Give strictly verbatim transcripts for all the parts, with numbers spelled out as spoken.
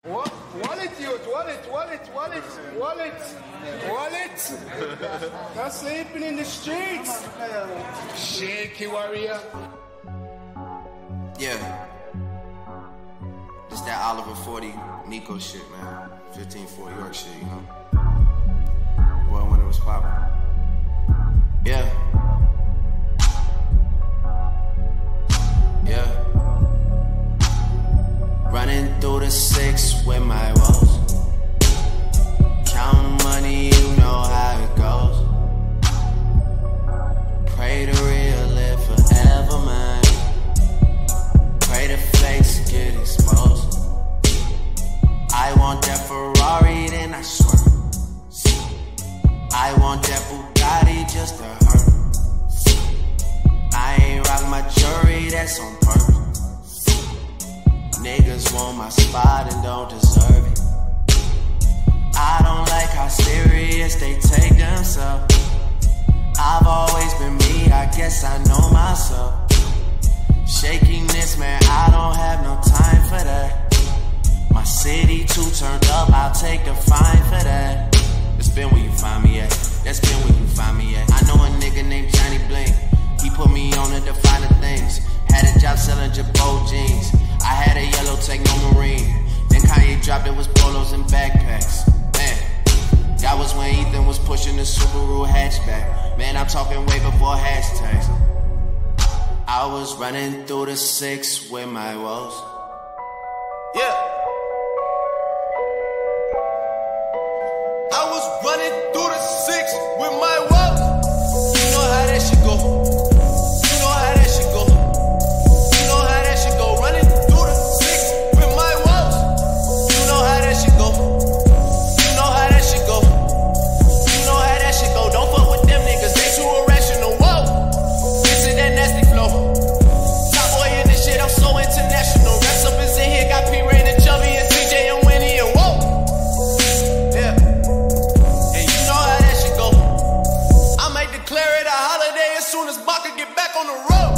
What? Wallet, youth, wallet, wallet, wallet, wallet, wallet. Not sleeping in the streets. Shaky warrior. Yeah. Just that Oliver forty Nico shit, man. fifteen four York shit, you know? Boy, when it was poppin'. Yeah. Yeah. Running through the six with my woes. Counting money, you know how it goes. Pray the real live forever, man. Pray the fakes get exposed. I want that Ferrari, then I swear. I want that Bugatti just to hurt. I ain't rock my jewelry, that's on purpose. Niggas want my spot and don't deserve it. I don't like how serious they take themselves. I've always been me, I guess I know myself. Shakiness, man, I don't have no time for that. My city too turned up, I'll take the fine for that. That's been where you find me at. That's been where you find me at. I know a nigga named Johnny Bling. He put me on to define the things. Had a job selling Jabot jeans. I had a yellow Techno Marine. Then Kanye dropped it was polos and backpacks. Man, that was when Ethan was pushing the Subaru hatchback. Man, I'm talking way before hashtags. I was running through the six with my woes. Yeah. I was running through the six with my woes. You know how that shit go. You know how that shit go. You know how that shit go. Running through the six with my woes. You know how that shit go. You know how that shit go. You know how that shit go. Don't fuck with them niggas, they too irrational. Whoa, this is that nasty flow. Top boy in this shit, I'm so international. Reps up is in here, got P Rain and Chubby and T J and Winnie and whoa. Yeah. And you know how that shit go. I might declare it a holiday as soon as Baka get back on the road.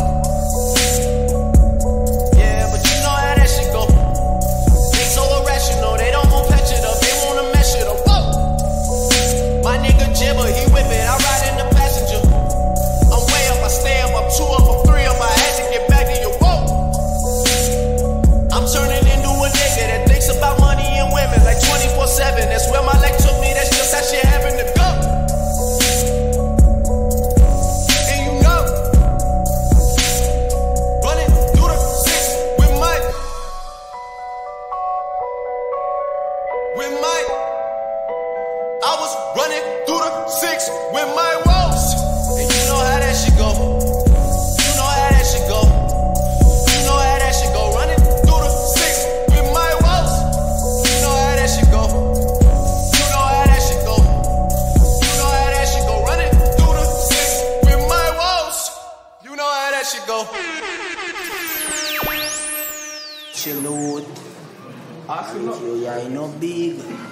Yeah, but you know how that shit go. They so irrational, they don't want patch it up, they wanna mesh it up. Whoa. My nigga Jibber, he whip it, I ride in the passenger. I'm way up, I stay up, I'm two up, I'm three up, I had to get back to you. Whoa. I'm turning into a nigga that thinks about money and women like twenty-four seven. That's where my leg took me, that's just how shit happened to go. And you know, running through the six with my, with my, I was running through the six with my woes. And you know how that shit go. You know how that shit go. You know how that shit go. Running through the six with my woes. You know how that shit go. You know how that shit go. You know how that shit go. Running through the six with my woes. You know how that shit go. Chill out. You are no big.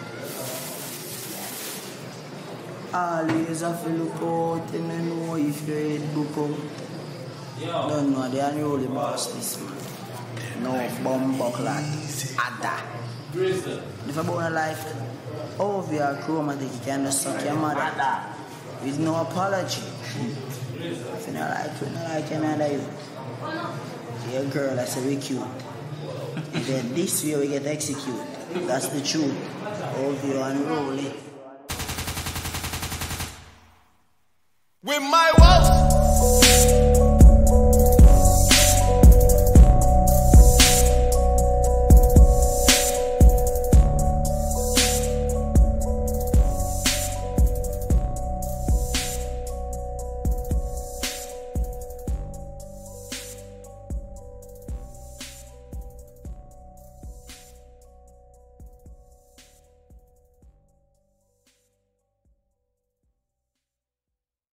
Always have to look out and I know if you're head book out. Don't know, they are the only boss this man. No bomb buckler. Ada. If I born a life, over your chromatic, you can just suck your mother. With no apology. If you don't like, you don't like another you. Your girl, I say we cute. And then this way we get executed. That's the truth. Over you and roll it. With my